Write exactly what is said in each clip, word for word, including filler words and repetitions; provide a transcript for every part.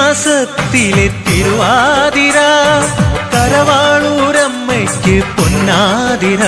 മീനമാസത്തിലെ തിരുവാതിര കരവാളൂരമ്മയ്ക്ക് പൊന്നാതിര.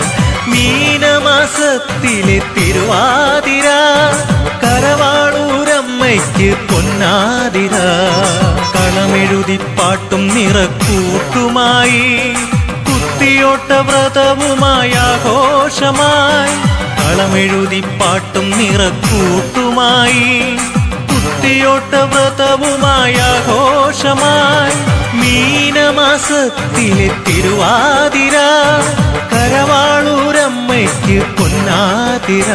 മീനമാസത്തിലെ തിരുവാതിര കരവാളൂരമ്മയ്ക്ക് പൊന്നാതിര. കളമെഴുതി പാട്ടും നിറക്കൂട്ടുമായി കുത്തിയോട്ട വ്രതവുമായ ആഘോഷമായി. കളമെഴുതി പാട്ടും നിറക്കൂട്ടുമായി കുത്തിയോട്ട വ്രതവുമായ ആഘോഷമായി. മീനമാസത്തിലെ തിരുവാതിര കരവാളൂരമ്മയ്ക്ക് പൊന്നാതിര.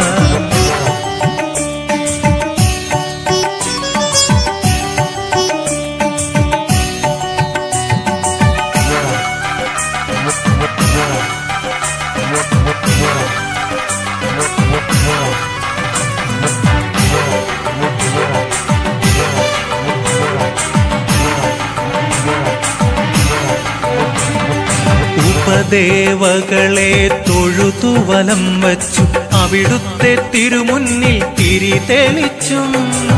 ഉപദേവകളെ തൊഴുതു വലം വച്ചു അവിടുത്തെ തിരുമുന്നിൽ തിരി തെളിച്ചും.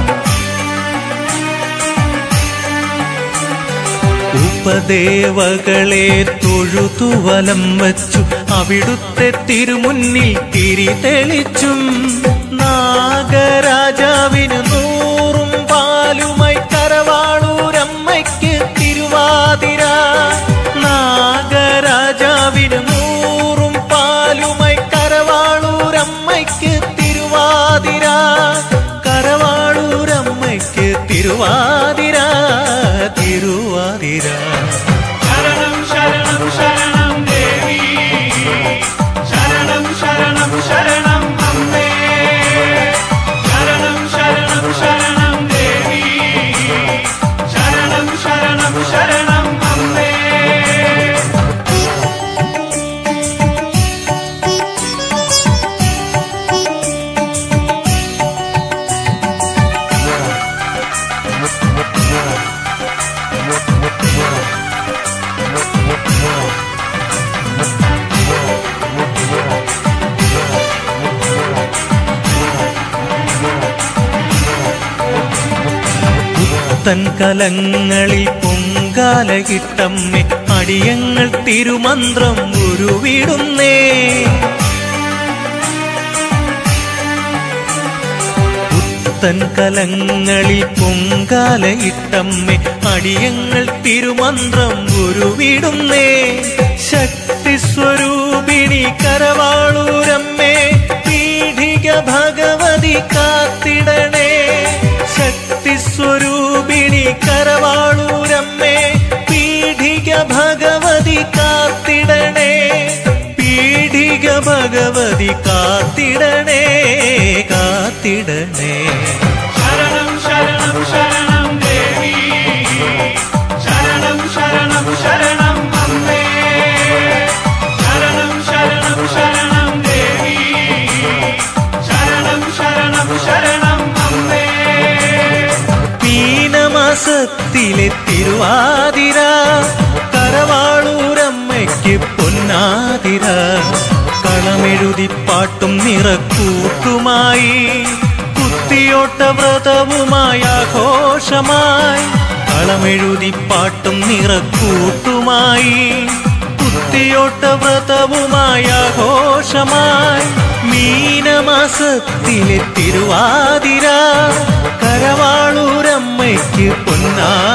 ഉപദേവകളെ തൊഴുതു വലം വച്ചു അവിടുത്തെ തിരുമുന്നിൽ തിരി തെളിച്ചും. നാഗരാജാവിന് നൂറും പാലുമായി കരവാളൂരമ്മയ്ക്ക് തിരുവാതിര. നാഗരാജാവിന് നൂറും പാലുമായി കരവാളൂരമ്മയ്ക്ക് തിരുവാതിര. കരവാളൂരമ്മയ്ക്ക് തിരുവാതിര തിരുവാതിര. ശരണം ശരണം ശരണം ദേവി, ശരണം ശരണം ശരണം അമ്മേ. ശരണം ശരണം ശരണം ദേവി, ശരണം ശരണം ശരണം അമ്മേ. പുത്തൻ കലങ്ങളിൽ പൊങ്കാലകിട്ടമ്മേ അടിയങ്ങൾ തിരുമന്ത്രം ഉരുവിടുന്നേ. പുത്തൻ കലങ്ങളിൽ പൊങ്കാലയിട്ടമ്മേ അടിയങ്ങൾ തിരുമന്ത്രം ഉരുവിടുന്നേ. ശക്തിസ്വരൂപിണി കരവാളൂരമ്മേ പീഠിക ഭഗവതി കാത്തിടണേ. ശക്തിസ്വരൂപിണി കരവാളൂരമ്മേ പീഠിക ഭഗവതി കാത്തിടണേ. പീഠിക ഭഗവതി കാത്തിടണേ കാത്തിടണേ. ശരണം ശരണം ശരണം ദേവി, ശരണം ശരണം ശരണം അമ്മേ. ശരണം ശരണം ശരണം ദേവി, ശരണം ശരണം ശരണം അമ്മേ. മീനമാസത്തിലെ തിരുവാതിര കരവാളൂരമ്മയ്ക്ക് പൊന്നാതിര. കളമെഴുതി പാട്ടും നിറക്കൂട്ടുമായി കുത്തിയോട്ട വ്രതവുമായ ആഘോഷമായി. കളമെഴുതി പാട്ടും നിറക്കൂട്ടുമായി കുത്തിയോട്ട വ്രതവുമായ ആഘോഷമായി. മീനമാസത്തിലെ തിരുവാതിര കരവാളൂരമ്മയ്ക്ക് പൊന്നാതിര.